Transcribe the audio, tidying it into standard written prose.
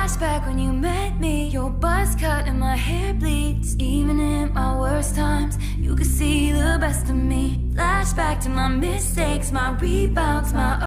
Flashback when you met me, your buzz cut and my hair bleeds. Even in my worst times, you could see the best of me. Flashback to my mistakes, my rebounds, my